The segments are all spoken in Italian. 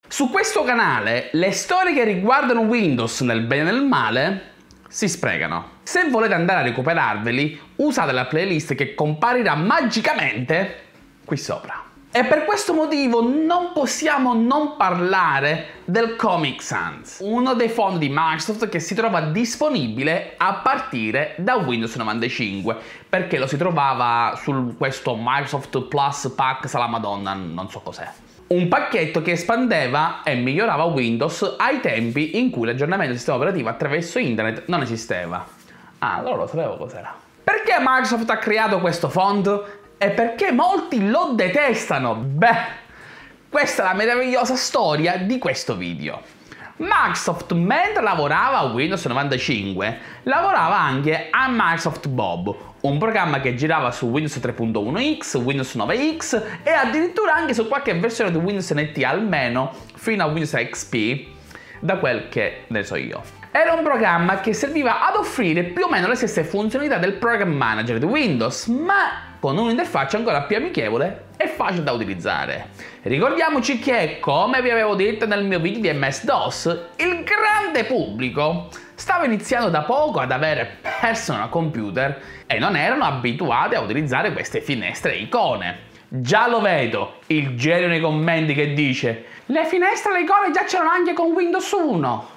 Su questo canale le storie che riguardano Windows nel bene e nel male si sprecano. Se volete andare a recuperarveli, usate la playlist che comparirà magicamente qui sopra. E per questo motivo non possiamo non parlare del Comic Sans, uno dei fondi di Microsoft che si trova disponibile a partire da Windows 95, perché lo si trovava su questo Microsoft Plus Pack Sala Madonna, non so cos'è. Un pacchetto che espandeva e migliorava Windows ai tempi in cui l'aggiornamento del sistema operativo attraverso internet non esisteva. Ah, allora lo sapevo cos'era. Perché Microsoft ha creato questo fondo? E perché molti lo detestano? Beh, questa è la meravigliosa storia di questo video. Microsoft, mentre lavorava a Windows 95, lavorava anche a Microsoft Bob, un programma che girava su Windows 3.1x, Windows 9x e addirittura anche su qualche versione di Windows NT, almeno fino a Windows XP, da quel che ne so io. Era un programma che serviva ad offrire più o meno le stesse funzionalità del Program Manager di Windows, ma con un'interfaccia ancora più amichevole e facile da utilizzare. Ricordiamoci che, come vi avevo detto nel mio video di MS-DOS, il grande pubblico stava iniziando da poco ad avere personal computer e non erano abituati a utilizzare queste finestre e icone. Già lo vedo, il genio nei commenti che dice: le finestre e le icone già c'erano anche con Windows 1.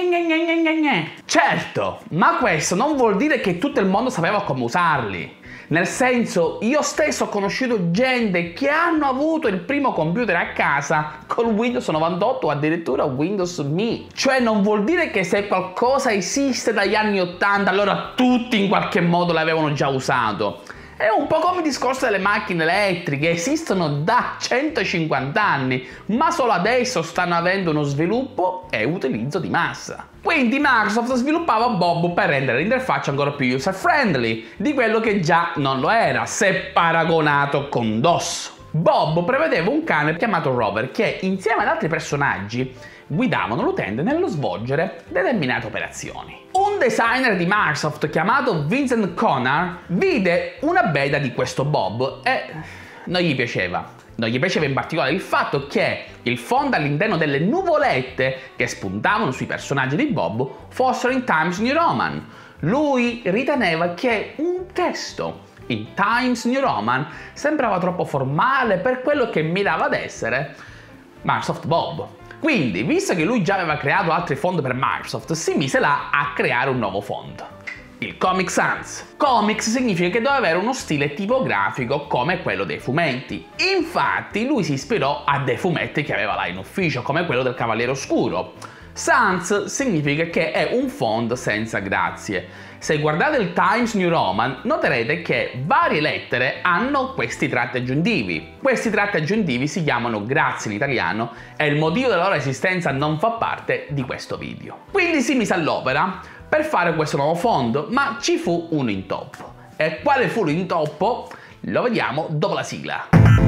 Certo, ma questo non vuol dire che tutto il mondo sapeva come usarli. Nel senso, io stesso ho conosciuto gente che hanno avuto il primo computer a casa con Windows 98 o addirittura Windows ME. Cioè non vuol dire che se qualcosa esiste dagli anni 80 allora tutti in qualche modo l'avevano già usato. È un po' come il discorso delle macchine elettriche, esistono da 150 anni, ma solo adesso stanno avendo uno sviluppo e utilizzo di massa. Quindi Microsoft sviluppava Bob per rendere l'interfaccia ancora più user-friendly di quello che già non lo era, se paragonato con DOS. Bob prevedeva un cane chiamato Rover che, insieme ad altri personaggi, guidavano l'utente nello svolgere determinate operazioni. Un designer di Microsoft chiamato Vincent Conner vide una beta di questo Bob e non gli piaceva. Non gli piaceva in particolare il fatto che il fondo all'interno delle nuvolette che spuntavano sui personaggi di Bob fossero in Times New Roman. Lui riteneva che un testo in Times New Roman sembrava troppo formale per quello che mirava ad essere Microsoft Bob. Quindi, visto che lui già aveva creato altri fondi per Microsoft, si mise là a creare un nuovo fondo. Il Comic Sans. Comics significa che doveva avere uno stile tipografico come quello dei fumetti. Infatti lui si ispirò a dei fumetti che aveva là in ufficio, come quello del Cavaliere Oscuro. Sans significa che è un font senza grazie. Se guardate il Times New Roman noterete che varie lettere hanno questi tratti aggiuntivi. Questi tratti aggiuntivi si chiamano grazie in italiano e il motivo della loro esistenza non fa parte di questo video. Quindi si mise all'opera per fare questo nuovo fondo, ma ci fu un intoppo. E quale fu l'intoppo? Lo vediamo dopo la sigla.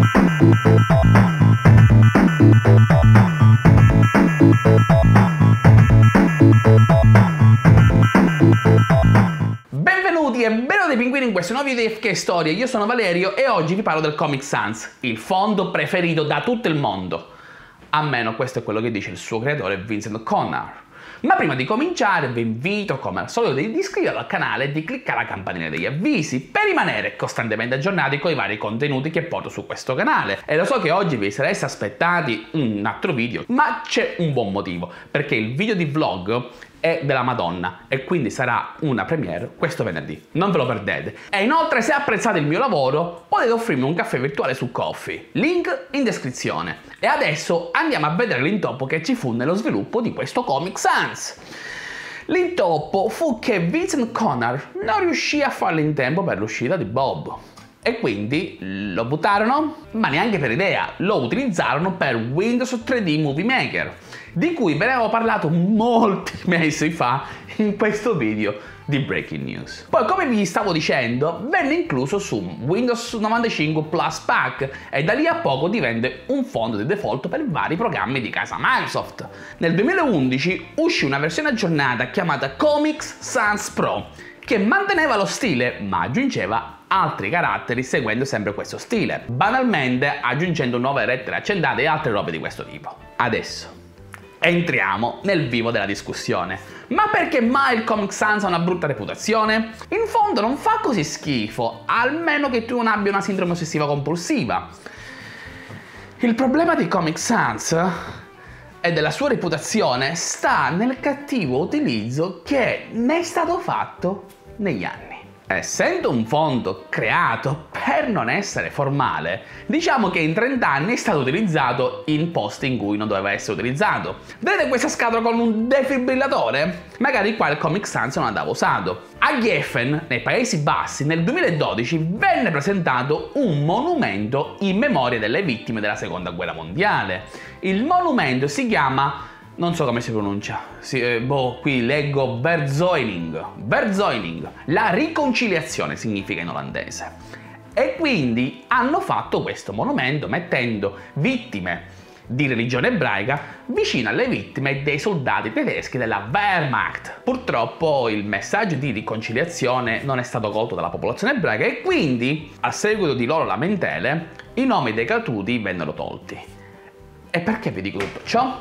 Benvenuti e benvenuti pinguini in questo nuovo video di FK Storie. Io sono Valerio e oggi vi parlo del Comic Sans, il fondo preferito da tutto il mondo. Almeno questo è quello che dice il suo creatore Vincent Conner. Ma prima di cominciare vi invito come al solito di iscrivervi al canale e di cliccare la campanella degli avvisi per rimanere costantemente aggiornati con i vari contenuti che porto su questo canale. E lo so che oggi vi sareste aspettati un altro video, ma c'è un buon motivo, perché il video di vlog è della Madonna e quindi sarà una premiere questo venerdì, non ve lo perdete. E inoltre, se apprezzate il mio lavoro potete offrirmi un caffè virtuale su Ko-fi, link in descrizione. E adesso andiamo a vedere l'intoppo che ci fu nello sviluppo di questo Comic Sans. L'intoppo fu che Vincent Conner non riuscì a farlo in tempo per l'uscita di Bob. E quindi lo buttarono, ma neanche per idea, lo utilizzarono per Windows 3D Movie Maker, di cui ve ne avevo parlato molti mesi fa in questo video di Breaking News. Poi, come vi stavo dicendo, venne incluso su Windows 95 Plus Pack e da lì a poco divenne un fondo di default per vari programmi di casa Microsoft. Nel 2011 uscì una versione aggiornata chiamata Comic Sans Pro, che manteneva lo stile ma aggiungeva altri caratteri seguendo sempre questo stile, banalmente aggiungendo nuove lettere accendate e altre robe di questo tipo. Adesso entriamo nel vivo della discussione. Ma perché mai il Comic Sans ha una brutta reputazione? In fondo non fa così schifo, almeno che tu non abbia una sindrome ossessiva compulsiva. Il problema di Comic Sans e della sua reputazione sta nel cattivo utilizzo che ne è stato fatto negli anni. Essendo un fondo creato per non essere formale, diciamo che in 30 anni è stato utilizzato in posti in cui non doveva essere utilizzato. Vedete questa scatola con un defibrillatore? Magari qua il Comic Sans non andava usato. A Geffen, nei Paesi Bassi, nel 2012 venne presentato un monumento in memoria delle vittime della Seconda Guerra Mondiale. Il monumento si chiama... non so come si pronuncia, qui leggo Verzoining, la riconciliazione significa in olandese. E quindi hanno fatto questo monumento mettendo vittime di religione ebraica vicino alle vittime dei soldati tedeschi della Wehrmacht. Purtroppo il messaggio di riconciliazione non è stato colto dalla popolazione ebraica e quindi, a seguito di loro lamentele, i nomi dei caduti vennero tolti. E perché vi dico tutto ciò?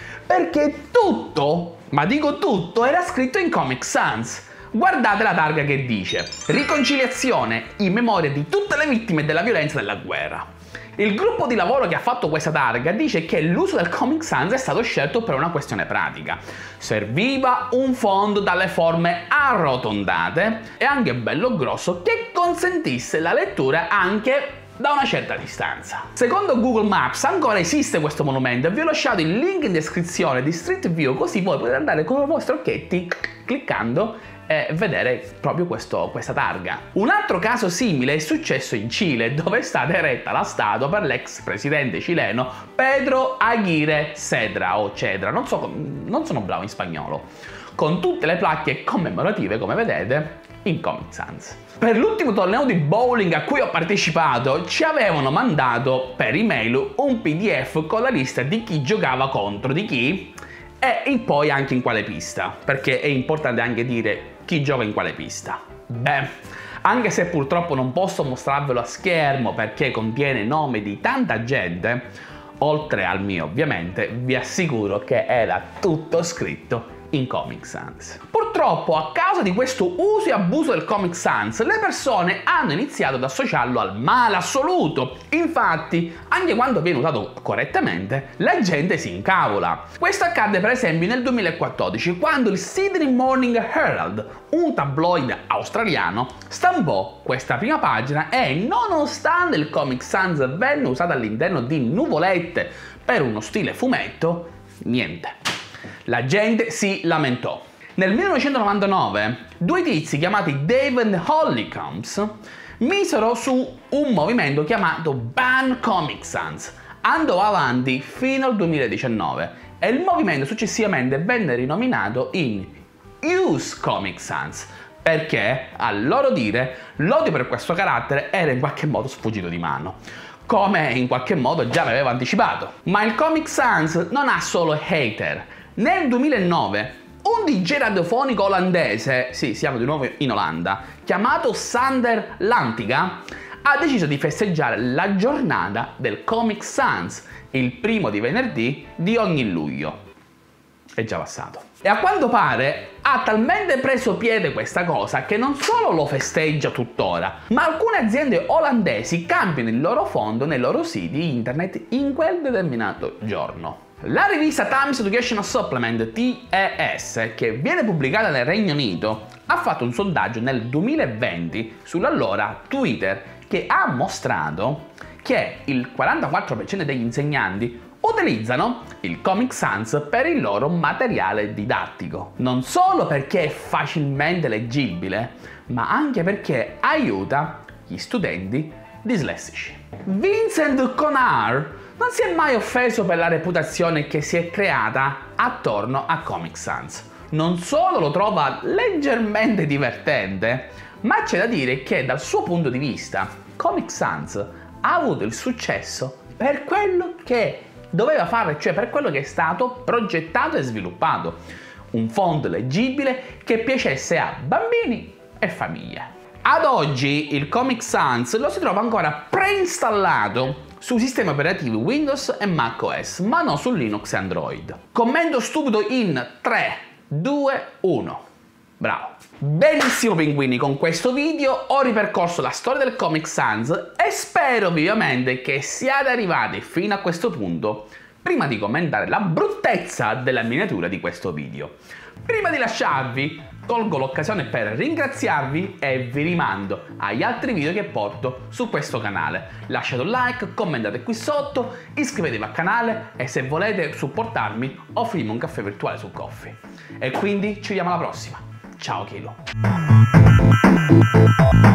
Perché tutto, ma dico tutto, era scritto in Comic Sans. Guardate la targa che dice riconciliazione in memoria di tutte le vittime della violenza della guerra. Il gruppo di lavoro che ha fatto questa targa dice che l'uso del Comic Sans è stato scelto per una questione pratica. Serviva un fondo dalle forme arrotondate e anche bello grosso che consentisse la lettura anche da una certa distanza. Secondo Google Maps ancora esiste questo monumento e vi ho lasciato il link in descrizione di Street View, così voi potete andare con i vostri occhietti cliccando e vedere proprio questa targa. Un altro caso simile è successo in Cile, dove è stata eretta la statua per l'ex presidente cileno Pedro Aguirre Cedra o Cedra, non sono bravo in spagnolo, con tutte le placche commemorative, come vedete, in Comic Sans. Per l'ultimo torneo di bowling a cui ho partecipato ci avevano mandato per email un PDF con la lista di chi giocava contro di chi e poi anche in quale pista, perché è importante anche dire chi gioca in quale pista. Beh, anche se purtroppo non posso mostrarvelo a schermo perché contiene nomi di tanta gente, oltre al mio ovviamente, vi assicuro che era tutto scritto in Comic Sans. Purtroppo, a causa di questo uso e abuso del Comic Sans, le persone hanno iniziato ad associarlo al male assoluto. Infatti, anche quando viene usato correttamente, la gente si incavola. Questo accadde per esempio nel 2014, quando il Sydney Morning Herald, un tabloid australiano, stampò questa prima pagina e, nonostante il Comic Sans venne usato all'interno di nuvolette per uno stile fumetto, niente. La gente si lamentò. Nel 1999 due tizi chiamati David Hollycombs misero su un movimento chiamato Ban Comic Sans. Andò avanti fino al 2019 e il movimento successivamente venne rinominato in Use Comic Sans perché, a loro dire, l'odio per questo carattere era in qualche modo sfuggito di mano, come in qualche modo già l'avevo anticipato. Ma il Comic Sans non ha solo hater. Nel 2009 un DJ radiofonico olandese, sì, siamo di nuovo in Olanda, chiamato Sander Lantinga, ha deciso di festeggiare la giornata del Comic Sans, il primo di venerdì di ogni luglio. È già passato. E a quanto pare ha talmente preso piede questa cosa che non solo lo festeggia tuttora, ma alcune aziende olandesi cambiano il loro fondo nei loro siti internet in quel determinato giorno. La rivista Times Educational Supplement, TES, che viene pubblicata nel Regno Unito, ha fatto un sondaggio nel 2020 sull'allora Twitter che ha mostrato che il 44% degli insegnanti utilizzano il Comic Sans per il loro materiale didattico. Non solo perché è facilmente leggibile, ma anche perché aiuta gli studenti dislessici. Vincent Conar non si è mai offeso per la reputazione che si è creata attorno a Comic Sans. Non solo lo trova leggermente divertente, ma c'è da dire che dal suo punto di vista Comic Sans ha avuto il successo per quello che doveva fare, cioè per quello che è stato progettato e sviluppato. Un fondo leggibile che piacesse a bambini e famiglie. Ad oggi il Comic Sans lo si trova ancora preinstallato sui sistemi operativi Windows e macOS, ma non su Linux e Android. Commento stupido in 3, 2, 1. Bravo. Benissimo pinguini, con questo video ho ripercorso la storia del Comic Sans e spero vivamente che siate arrivati fino a questo punto prima di commentare la bruttezza della miniatura di questo video. Prima di lasciarvi, colgo l'occasione per ringraziarvi e vi rimando agli altri video che porto su questo canale. Lasciate un like, commentate qui sotto, iscrivetevi al canale e se volete supportarmi offrimi un caffè virtuale su Ko-fi. E quindi ci vediamo alla prossima. Ciao Kilo.